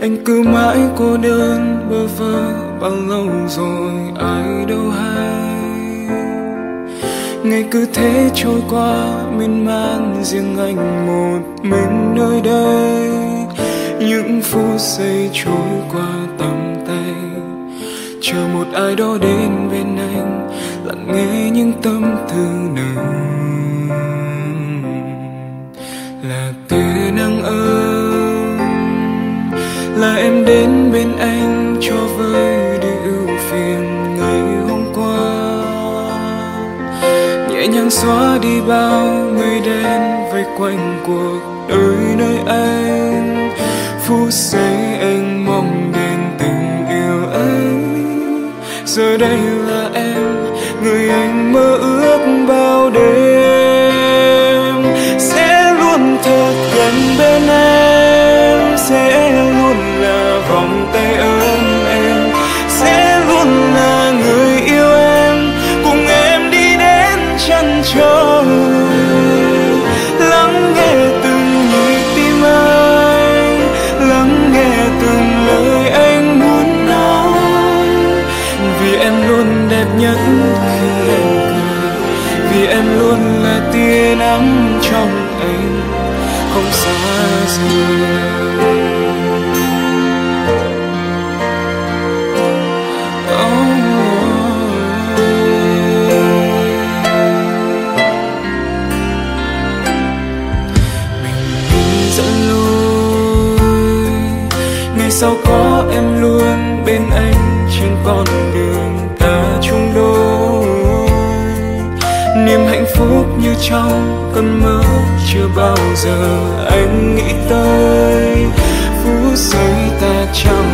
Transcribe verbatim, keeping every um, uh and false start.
Anh cứ mãi cô đơn bơ vơ, bao lâu rồi ai đâu hay. Ngày cứ thế trôi qua miên man, riêng anh một mình nơi đây. Những phút giây trôi qua tầm tay, chờ một ai đó đến bên anh, lặng nghe những tâm tư nồng. Là tia nắng ấm, là em đến bên anh cho vơi đi ưu phiền ngày hôm qua. Nhẹ nhàng xóa đi bao mây đen vây quanh cuộc đời nơi anh. Phút giây anh mong đến tình yêu ấy, giờ đây là em, người anh mơ ước bao đêm. Sẽ luôn thật gần bên em, sẽ luôn là vòng tay ấm em, sẽ luôn là người yêu em, cùng em đi đến chân trời. Lắng nghe từng nhịp tim anh, lắng nghe từng lời anh muốn nói. Vì em luôn đẹp nhất khi em cười, vì em luôn là tia nắng trong anh, không xa rời. Sao có em luôn bên anh trên con đường ta chung đôi. Niềm hạnh phúc như trong cơn mơ chưa bao giờ anh nghĩ tới. Phút giây ta chạm